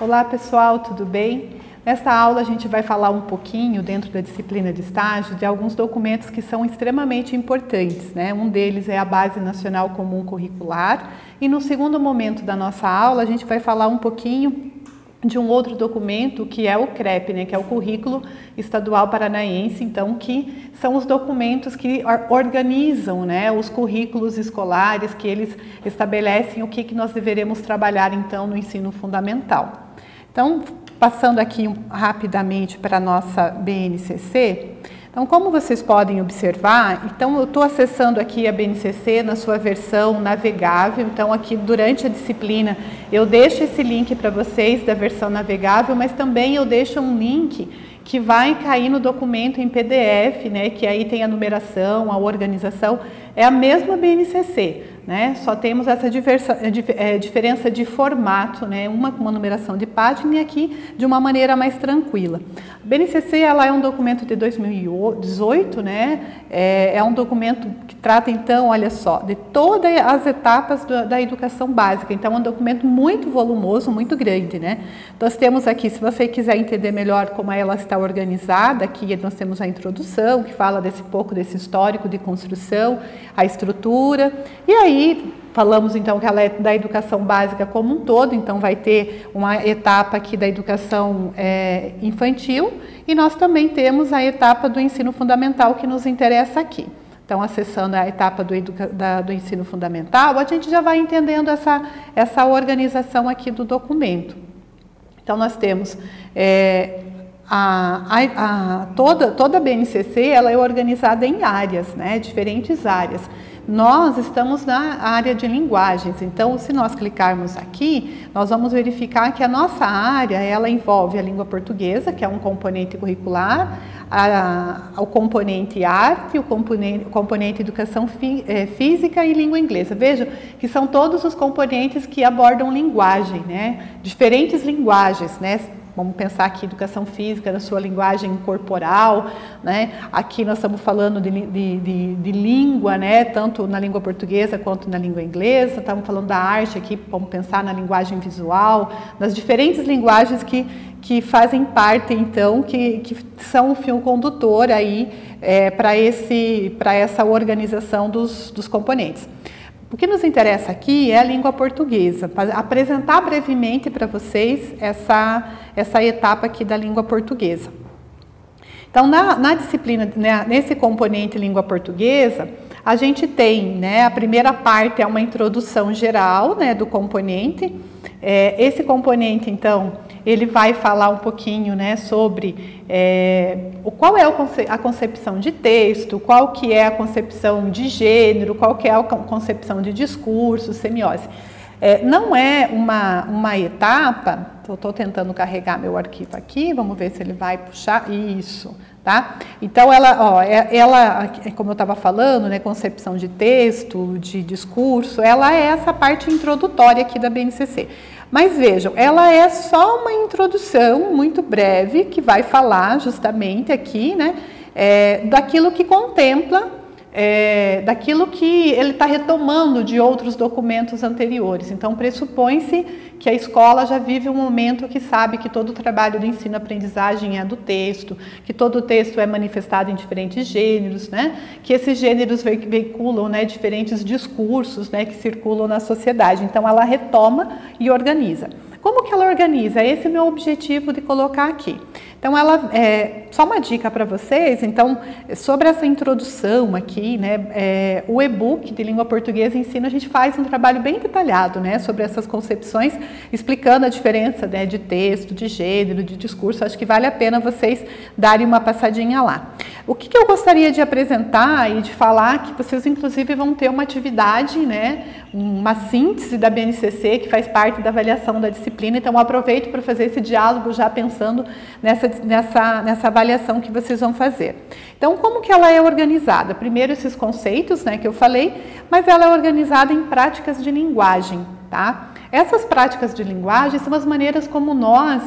Olá pessoal, tudo bem? Nesta aula a gente vai falar um pouquinho, dentro da disciplina de estágio, de alguns documentos que são extremamente importantes, né? Um deles é a Base Nacional Comum Curricular e no segundo momento da nossa aula a gente vai falar um pouquinho de um outro documento que é o CREP, né, que é o Currículo Estadual Paranaense, então que são os documentos que organizam, né, os currículos escolares, que eles estabelecem o que nós deveremos trabalhar então no ensino fundamental. Então, passando aqui rapidamente para a nossa BNCC, então como vocês podem observar, então eu estou acessando aqui a BNCC na sua versão navegável, então aqui durante a disciplina eu deixo esse link para vocês da versão navegável, mas também eu deixo um link que vai cair no documento em PDF, né, que aí tem a numeração, a organização, é a mesma BNCC, né, só temos essa diferença de formato, né, uma com uma numeração de página e aqui de uma maneira mais tranquila. A BNCC ela é um documento de 2018, né, é um documento que trata então, olha só, de todas as etapas da educação básica, então é um documento muito volumoso, muito grande, né. Nós temos aqui, se você quiser entender melhor como ela está organizada, aqui nós temos a introdução, que fala pouco desse histórico de construção, a estrutura, e aí falamos então que ela é da educação básica como um todo, então vai ter uma etapa aqui da educação infantil, e nós também temos a etapa do ensino fundamental que nos interessa aqui. Então, acessando a etapa do ensino fundamental, a gente já vai entendendo essa organização aqui do documento. Então, nós temos toda a BNCC ela é organizada em áreas, né, diferentes áreas. Nós estamos na área de linguagens, então se nós clicarmos aqui, nós vamos verificar que a nossa área, ela envolve a língua portuguesa, que é um componente curricular, o componente arte, o componente educação física e língua inglesa. Vejam que são todos os componentes que abordam linguagem, né, diferentes linguagens, né. Vamos pensar aqui educação física na sua linguagem corporal, né? Aqui nós estamos falando de língua, né? Tanto na língua portuguesa quanto na língua inglesa. Estamos falando da arte aqui, vamos pensar na linguagem visual, nas diferentes linguagens que fazem parte, então, que são o fio condutor aí para essa organização dos componentes. O que nos interessa aqui é a língua portuguesa, para apresentar brevemente para vocês essa etapa aqui da língua portuguesa. Então, na disciplina, né, nesse componente língua portuguesa, a gente tem, né, a primeira parte é uma introdução geral, né, do componente. Esse componente, então, ele vai falar um pouquinho, né, sobre qual é a concepção de texto, qual que é a concepção de gênero, qual que é a concepção de discurso, semiose. Não é uma etapa, estou tentando carregar meu arquivo aqui, vamos ver se ele vai puxar, isso, tá? Então, ela, como eu estava falando, né, concepção de texto, de discurso, ela é essa parte introdutória aqui da BNCC. Mas vejam, ela é só uma introdução muito breve que vai falar justamente aqui, né, daquilo que contempla, daquilo que ele está retomando de outros documentos anteriores. Então, pressupõe-se que a escola já vive um momento que sabe que todo o trabalho do ensino-aprendizagem é do texto, que todo o texto é manifestado em diferentes gêneros, né? Que esses gêneros veiculam, né, diferentes discursos, né, que circulam na sociedade. Então, ela retoma e organiza. Como que ela organiza? Esse é o meu objetivo de colocar aqui. Então, só uma dica para vocês, então, sobre essa introdução aqui, né, o e-book de língua portuguesa ensina, a gente faz um trabalho bem detalhado, né, sobre essas concepções, explicando a diferença, né, de texto, de gênero, de discurso. Acho que vale a pena vocês darem uma passadinha lá. O que eu gostaria de apresentar e de falar, que vocês inclusive vão ter uma atividade, né, uma síntese da BNCC, que faz parte da avaliação da disciplina, então aproveito para fazer esse diálogo já pensando nessa avaliação que vocês vão fazer. Então, como que ela é organizada? Primeiro, esses conceitos, né, que eu falei, mas ela é organizada em práticas de linguagem, tá? Essas práticas de linguagem são as maneiras como nós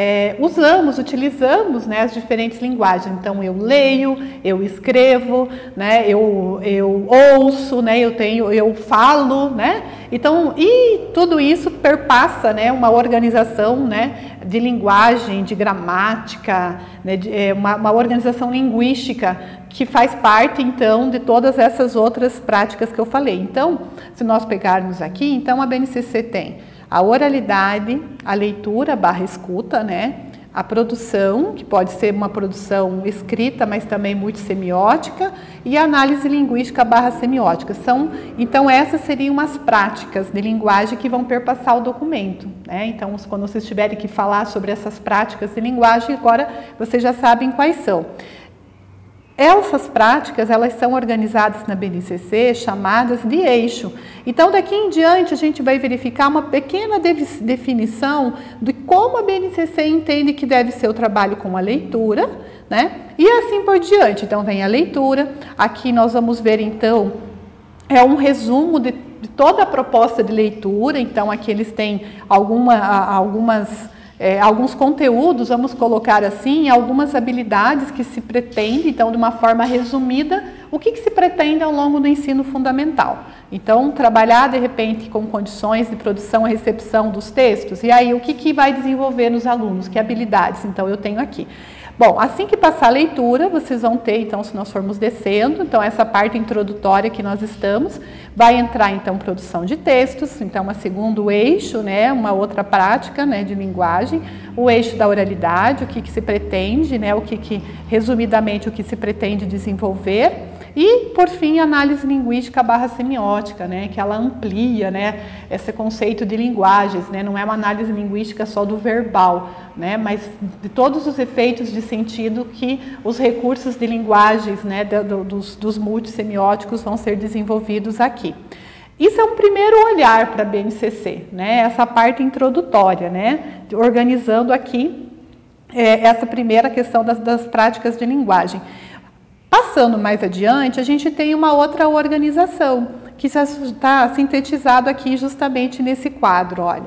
utilizamos, né, as diferentes linguagens. Então, eu leio, eu escrevo, né, eu ouço, né, eu falo, né, Então, e tudo isso perpassa, né, uma organização, né, de linguagem, de gramática, né, uma organização linguística que faz parte, então, de todas essas outras práticas que eu falei. Então, se nós pegarmos aqui, então a BNCC tem a oralidade, a leitura / escuta, né, a produção, que pode ser uma produção escrita, mas também muito semiótica, e a análise linguística / semiótica. Então, essas seriam as práticas de linguagem que vão perpassar o documento, né? Então, quando vocês tiverem que falar sobre essas práticas de linguagem, agora vocês já sabem quais são. Essas práticas, elas são organizadas na BNCC, chamadas de eixo. Então, daqui em diante, a gente vai verificar uma pequena definição de como a BNCC entende que deve ser o trabalho com a leitura, né? E assim por diante. Então, vem a leitura. Aqui nós vamos ver, então, um resumo de toda a proposta de leitura. Então, aqui eles têm alguns conteúdos, vamos colocar assim, algumas habilidades que se pretende, então, de uma forma resumida, o que se pretende ao longo do ensino fundamental. Então, trabalhar, de repente, com condições de produção e recepção dos textos, e aí o que vai desenvolver nos alunos, que habilidades, então, eu tenho aqui. Bom, assim que passar a leitura, vocês vão ter, então, se nós formos descendo, então, essa parte introdutória que nós estamos, vai entrar, então, produção de textos, então, segundo eixo, né, uma outra prática, né, de linguagem, o eixo da oralidade, o que se pretende, né, resumidamente, o que se pretende desenvolver, e, por fim, análise linguística / semiótica, né, que ela amplia, né, esse conceito de linguagens, né, não é uma análise linguística só do verbal, né, mas de todos os efeitos de sentido que os recursos de linguagens, né, dos multissemióticos vão ser desenvolvidos aqui. Isso é um primeiro olhar para a BNCC, né, essa parte introdutória, né, organizando aqui essa primeira questão das práticas de linguagem. Passando mais adiante, a gente tem uma outra organização, que está sintetizado aqui justamente nesse quadro, olha.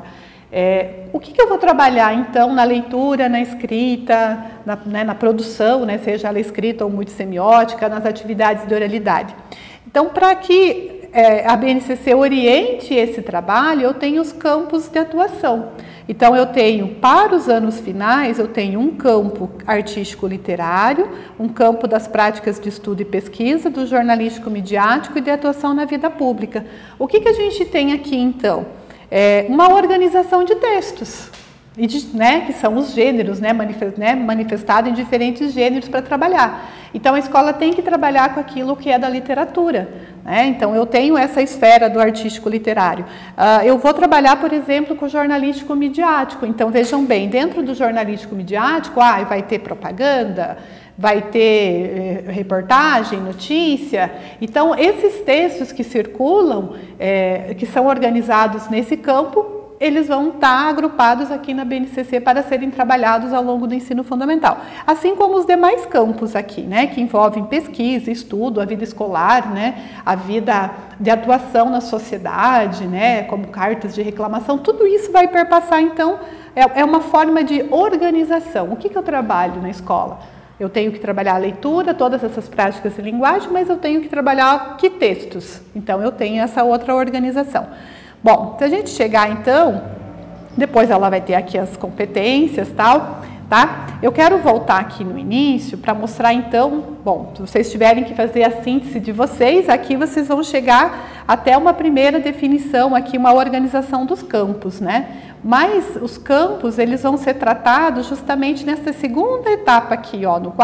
O que eu vou trabalhar, então, na leitura, na escrita, na produção, né, seja ela escrita ou multissemiótica, nas atividades de oralidade. Então, para que a BNCC oriente esse trabalho, eu tenho os campos de atuação. Então, eu tenho, para os anos finais, eu tenho um campo artístico-literário, um campo das práticas de estudo e pesquisa, do jornalístico-midiático e de atuação na vida pública. O que a gente tem aqui, então? Uma organização de textos, né, que são os gêneros, né, manifestado em diferentes gêneros para trabalhar. Então, a escola tem que trabalhar com aquilo que é da literatura, né? Então, eu tenho essa esfera do artístico literário. Eu vou trabalhar, por exemplo, com o jornalístico midiático. Então, vejam bem, dentro do jornalístico midiático, vai ter propaganda, vai ter reportagem, notícia. Então, esses textos que circulam, que são organizados nesse campo, eles vão estar agrupados aqui na BNCC para serem trabalhados ao longo do ensino fundamental. Assim como os demais campos aqui, né, que envolvem pesquisa, estudo, a vida escolar, né, a vida de atuação na sociedade, né, como cartas de reclamação, tudo isso vai perpassar, então, é uma forma de organização. O que eu trabalho na escola? Eu tenho que trabalhar a leitura, todas essas práticas de linguagem, mas eu tenho que trabalhar que textos? Então, eu tenho essa outra organização. Bom, se a gente chegar, então, depois ela vai ter aqui as competências, tal, tá? Eu quero voltar aqui no início para mostrar, então, bom, se vocês tiverem que fazer a síntese de vocês, aqui vocês vão chegar até uma primeira definição, aqui uma organização dos campos, né? Mas os campos, eles vão ser tratados justamente nessa segunda etapa aqui, ó, no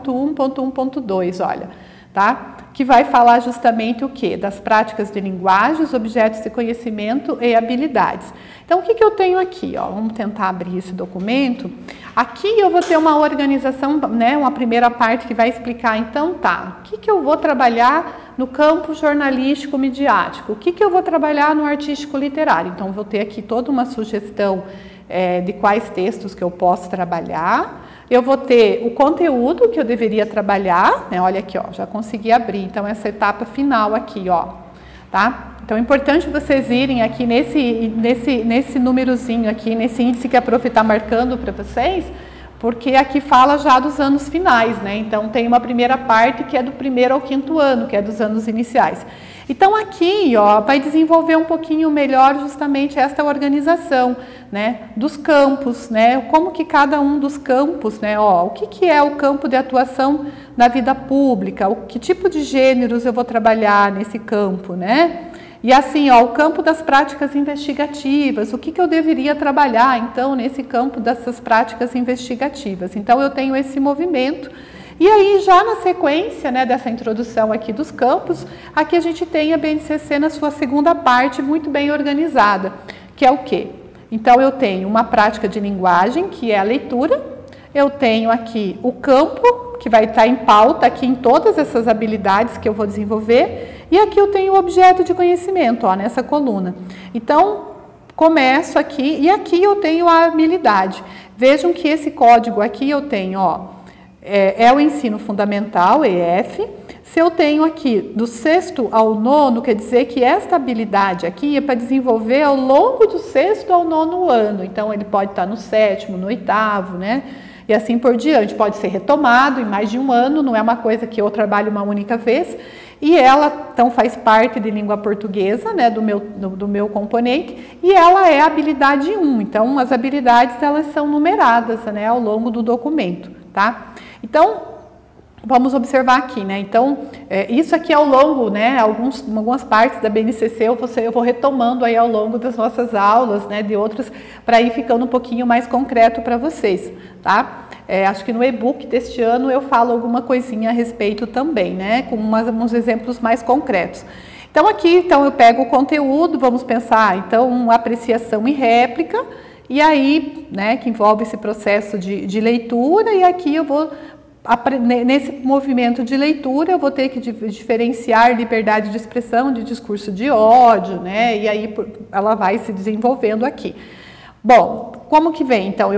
4.1.1.2, olha, tá? Que vai falar justamente o quê? Das práticas de linguagens, objetos de conhecimento e habilidades. Então, o que eu tenho aqui? Ó? Vamos tentar abrir esse documento. Aqui eu vou ter uma organização, né, uma primeira parte que vai explicar, então, tá, o que eu vou trabalhar no campo jornalístico midiático? O que eu vou trabalhar no artístico literário? Então, vou ter aqui toda uma sugestão de quais textos que eu posso trabalhar. Eu vou ter o conteúdo que eu deveria trabalhar, né? Olha aqui, ó, já consegui abrir, então essa etapa final aqui, ó, tá? Então é importante vocês irem aqui nesse númerozinho aqui, nesse índice que a prof está marcando para vocês, porque aqui fala já dos anos finais, né? Então tem uma primeira parte que é do 1º ao 5º ano, que é dos anos iniciais. Então aqui, ó, vai desenvolver um pouquinho melhor justamente esta organização, né, dos campos, né, como que cada um dos campos, né, ó, o que é o campo de atuação na vida pública, que tipo de gêneros eu vou trabalhar nesse campo, né? E assim, ó, o campo das práticas investigativas, o que eu deveria trabalhar, então, nesse campo dessas práticas investigativas. Então, eu tenho esse movimento. E aí, já na sequência, né, dessa introdução aqui dos campos, aqui a gente tem a BNCC na sua segunda parte, muito bem organizada, que é o quê? Então, eu tenho uma prática de linguagem, que é a leitura. Eu tenho aqui o campo, que vai estar em pauta aqui em todas essas habilidades que eu vou desenvolver. E aqui eu tenho o objeto de conhecimento, ó, nessa coluna. Então, começo aqui e aqui eu tenho a habilidade. Vejam que esse código aqui eu tenho, ó, é o ensino fundamental, EF. Se eu tenho aqui do 6º ao 9º, quer dizer que esta habilidade aqui é para desenvolver ao longo do 6º ao 9º ano. Então, ele pode estar no 7º, no 8º, né? E assim por diante. Pode ser retomado em mais de um ano, não é uma coisa que eu trabalho uma única vez. E ela, então, faz parte de língua portuguesa, né, do meu componente, e ela é a habilidade 1. Então, as habilidades, elas são numeradas, né, ao longo do documento, tá? Então, vamos observar aqui, né? Então, isso aqui ao longo, né, algumas partes da BNCC eu vou retomando aí ao longo das nossas aulas, né, de outras, para ir ficando um pouquinho mais concreto para vocês, tá? Acho que no e-book deste ano eu falo alguma coisinha a respeito também, né, com uns exemplos mais concretos. Então, aqui, eu pego o conteúdo, vamos pensar, então, apreciação e réplica, e aí, né, que envolve esse processo de leitura, e aqui eu vou, nesse movimento de leitura, eu vou ter que diferenciar liberdade de expressão de discurso de ódio, né, e aí ela vai se desenvolvendo aqui. Bom, como que vem? Então,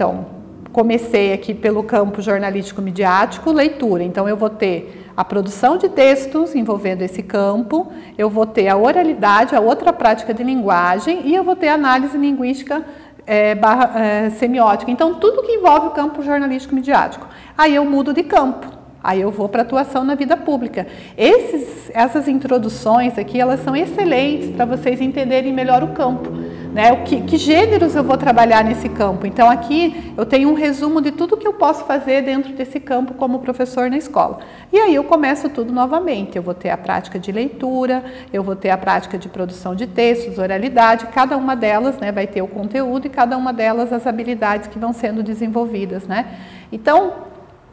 comecei aqui pelo campo jornalístico-midiático, leitura. Então, eu vou ter a produção de textos envolvendo esse campo, eu vou ter a oralidade, a outra prática de linguagem, e eu vou ter a análise linguística semiótica. Então, tudo que envolve o campo jornalístico-midiático. Aí eu mudo de campo. Aí eu vou para atuação na vida pública. Essas introduções aqui, elas são excelentes para vocês entenderem melhor o campo, né? Que gêneros eu vou trabalhar nesse campo. Então aqui eu tenho um resumo de tudo que eu posso fazer dentro desse campo como professor na escola. E aí eu começo tudo novamente. Eu vou ter a prática de leitura, eu vou ter a prática de produção de textos, oralidade, cada uma delas, né, vai ter o conteúdo e cada uma delas as habilidades que vão sendo desenvolvidas, né? Então,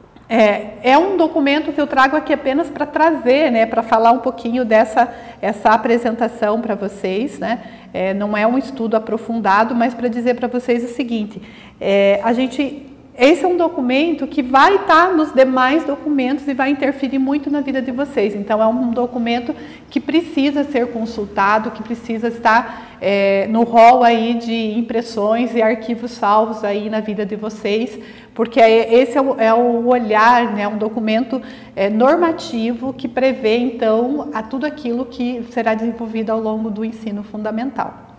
é um documento que eu trago aqui apenas para trazer, né, para falar um pouquinho essa apresentação para vocês, né? Não é um estudo aprofundado, mas para dizer para vocês o seguinte, esse é um documento que vai estar nos demais documentos e vai interferir muito na vida de vocês. Então, é um documento que precisa ser consultado, que precisa estar no rol aí de impressões e arquivos salvos aí na vida de vocês, porque esse é o olhar, né, um documento normativo que prevê, então, tudo aquilo que será desenvolvido ao longo do ensino fundamental.